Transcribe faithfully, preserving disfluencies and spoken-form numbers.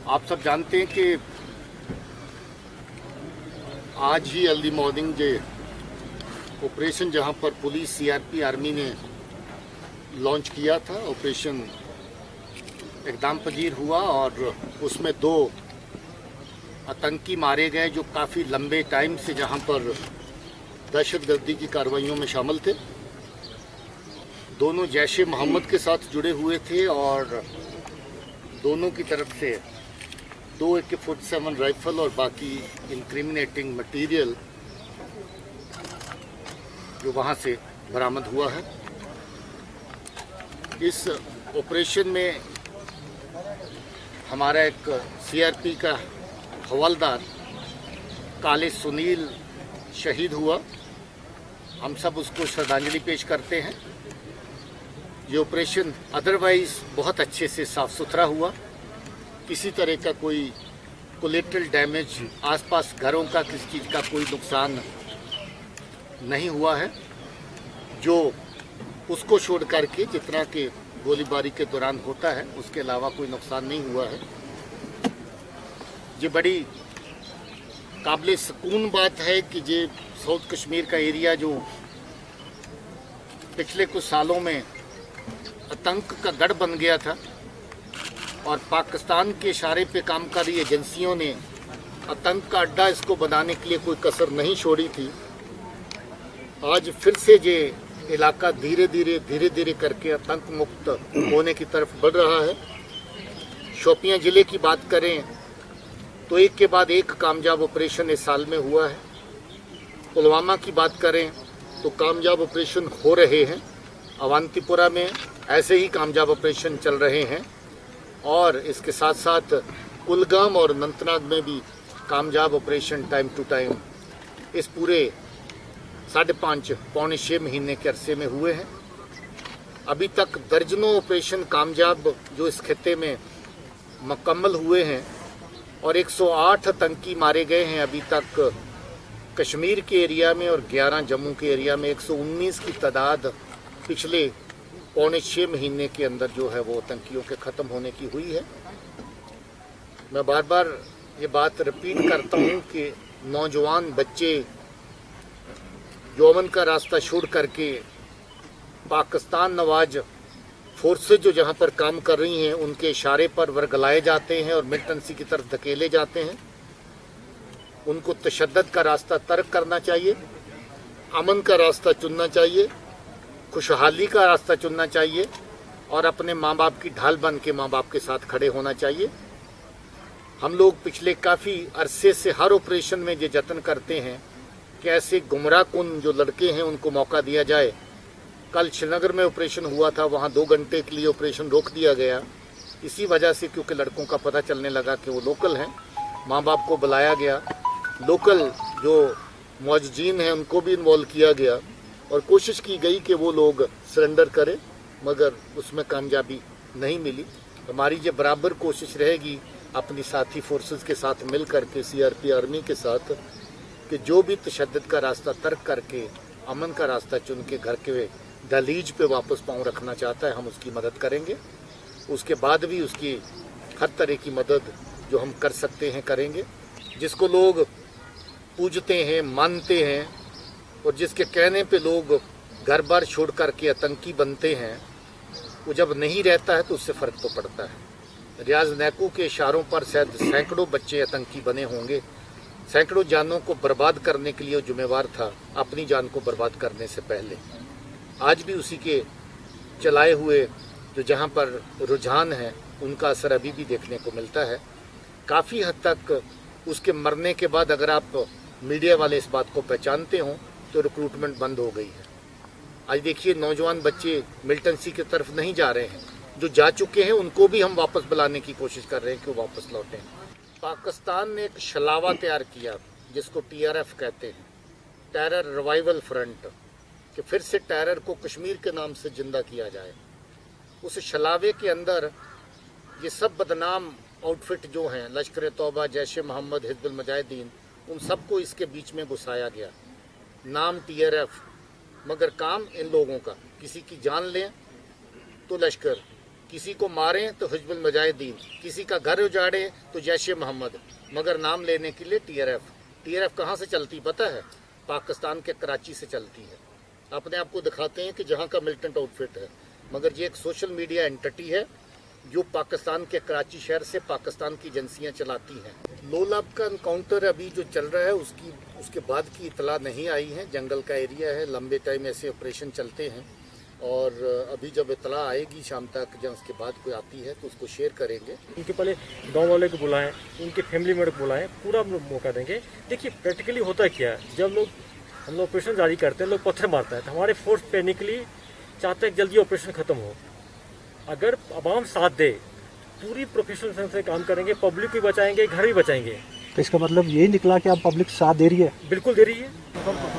आप सब जानते हैं कि आज ही अर्ली मॉर्निंग जे ऑपरेशन जहां पर पुलिस सीआरपी आर्मी ने लॉन्च किया था, ऑपरेशन एकदम पजीर हुआ और उसमें दो आतंकी मारे गए जो काफ़ी लंबे टाइम से जहां पर दहशतगर्दी की कार्रवाइयों में शामिल थे। दोनों जैश ए मोहम्मद के साथ जुड़े हुए थे और दोनों की तरफ से दो ए के फोर्टी सेवन राइफल और बाकी इंक्रिमिनेटिंग मटेरियल जो वहां से बरामद हुआ है। इस ऑपरेशन में हमारा एक सीआरपी का हवलदार काले सुनील शहीद हुआ। हम सब उसको श्रद्धांजलि पेश करते हैं। ये ऑपरेशन अदरवाइज बहुत अच्छे से साफ सुथरा हुआ, किसी तरह का कोई कोलेटरल डैमेज, आसपास घरों का किसी चीज़ का कोई नुकसान नहीं हुआ है, जो उसको छोड़ करके जितना कि गोलीबारी के दौरान होता है उसके अलावा कोई नुकसान नहीं हुआ है। ये बड़ी काबिल सुकून बात है कि ये साउथ कश्मीर का एरिया जो पिछले कुछ सालों में आतंक का गढ़ बन गया था और पाकिस्तान के इशारे पे काम कर रही एजेंसियों ने आतंक का अड्डा इसको बनाने के लिए कोई कसर नहीं छोड़ी थी। आज फिर से ये इलाका धीरे धीरे धीरे धीरे करके आतंक मुक्त होने की तरफ बढ़ रहा है। शोपियां जिले की बात करें तो एक के बाद एक कामयाब ऑपरेशन इस साल में हुआ है। पुलवामा की बात करें तो कामयाब ऑपरेशन हो रहे हैं। अवंतीपुरा में ऐसे ही कामयाब ऑपरेशन चल रहे हैं और इसके साथ साथ कुलगाम और अनंतनाग में भी कामयाब ऑपरेशन टाइम टू टाइम इस पूरे साढ़े पाँच पौने छः महीने के अरसे में हुए हैं। अभी तक दर्जनों ऑपरेशन कामयाब जो इस खित्ते में मुकम्मल हुए हैं और एक सौ आठ आतंकी मारे गए हैं अभी तक कश्मीर के एरिया में और ग्यारह जम्मू के एरिया में। एक सौ उन्नीस की तादाद पिछले पौने छः महीने के अंदर जो है वो आतंकियों के ख़त्म होने की हुई है। मैं बार बार ये बात रिपीट करता हूँ कि नौजवान बच्चे जो अमन का रास्ता छोड़ करके पाकिस्तान नवाज फोर्सेज जो जहाँ पर काम कर रही हैं उनके इशारे पर वर्गलाए जाते हैं और मिलिटेंसी की तरफ धकेले जाते हैं। उनको तशद्दुद का रास्ता तर्क करना चाहिए, अमन का रास्ता चुनना चाहिए, खुशहाली का रास्ता चुनना चाहिए और अपने माँ बाप की ढाल बन के माँ बाप के साथ खड़े होना चाहिए। हम लोग पिछले काफ़ी अरसे से हर ऑपरेशन में ये जतन करते हैं कि ऐसे गुमराह कुन जो लड़के हैं उनको मौका दिया जाए। कल श्रीनगर में ऑपरेशन हुआ था, वहाँ दो घंटे के लिए ऑपरेशन रोक दिया गया इसी वजह से क्योंकि लड़कों का पता चलने लगा कि वो लोकल हैं। माँ बाप को बुलाया गया, लोकल जो मौजूदीन हैं उनको भी इन्वॉल्व किया गया और कोशिश की गई कि वो लोग सरेंडर करें, मगर उसमें कामयाबी नहीं मिली। हमारी ये बराबर कोशिश रहेगी अपनी साथी फोर्सेस के साथ मिल करके सीआरपी आर्मी के साथ कि जो भी तशद्दुद का रास्ता तर्क करके अमन का रास्ता चुन के घर के दहलीज पे वापस पाँव रखना चाहता है हम उसकी मदद करेंगे। उसके बाद भी उसकी हर तरह की मदद जो हम कर सकते हैं करेंगे। जिसको लोग पूजते हैं, मानते हैं और जिसके कहने पे लोग घर बार छोड़ करके आतंकी बनते हैं, वो जब नहीं रहता है तो उससे फ़र्क तो पड़ता है। रियाज नैकू के इशारों पर शायद सैकड़ों बच्चे आतंकी बने होंगे। सैकड़ों जानों को बर्बाद करने के लिए वो जिम्मेवार था अपनी जान को बर्बाद करने से पहले। आज भी उसी के चलाए हुए जो जहाँ पर रुझान है उनका असर अभी भी देखने को मिलता है। काफ़ी हद तक उसके मरने के बाद अगर आप मीडिया वाले इस बात को पहचानते हो तो रिक्रूटमेंट बंद हो गई है। आज देखिए नौजवान बच्चे मिलिटेंसी की तरफ नहीं जा रहे हैं, जो जा चुके हैं उनको भी हम वापस बुलाने की कोशिश कर रहे हैं कि वो वापस लौटें। पाकिस्तान ने एक छलावा तैयार किया जिसको टी आर एफ कहते हैं, टेरर रिवाइवल फ्रंट, कि फिर से टेरर को कश्मीर के नाम से जिंदा किया जाए। उस छलावे के अंदर ये सब बदनाम आउटफिट जो हैं, लश्कर तौबा, जैश ए मोहम्मद, हिजबुल मुजाहिदीन, उन सबको इसके बीच में घुसाया गया। नाम टी आर एफ मगर काम इन लोगों का, किसी की जान लें तो लश्कर, किसी को मारें तो हिजबुल मुजाहिदीन, किसी का घर उजाड़े तो जैश मोहम्मद, मगर नाम लेने के लिए T R F. T R F कहाँ से चलती पता है? पाकिस्तान के कराची से चलती है। अपने आप को दिखाते हैं कि जहाँ का मिलिटेंट आउटफिट है, मगर ये एक सोशल मीडिया एंटिटी है जो पाकिस्तान के कराची शहर से पाकिस्तान की एजेंसियाँ चलाती हैं। लोलाब का एनकाउंटर अभी जो चल रहा है उसकी उसके बाद की इतला नहीं आई है। जंगल का एरिया है, लंबे टाइम ऐसे ऑपरेशन चलते हैं और अभी जब इतला आएगी शाम तक, जब उसके बाद कोई आती है तो उसको शेयर करेंगे। उनके पहले गांव वाले को बुलाएं, उनके फैमिली मेंबर को बुलाएं, पूरा मौका देंगे। देखिए प्रैक्टिकली होता क्या है, जब लोग हम लोग ऑपरेशन जारी करते हैं, लोग पत्थर मारता है, तो हमारे फोर्स पैनिकली चाहते हैं जल्दी ऑपरेशन खत्म हो। अगर आवाम साथ दे, पूरी प्रोफेशनल से काम करेंगे, पब्लिक भी बचाएंगे, घर भी बचाएंगे। तो इसका मतलब यही निकला कि अब पब्लिक साथ दे रही है? बिल्कुल दे रही है।